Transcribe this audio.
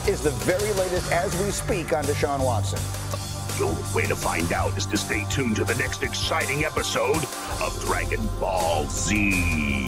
is the very latest as we speak on Deshaun Watson. The only way to find out is to stay tuned to the next exciting episode of Dragon Ball Z.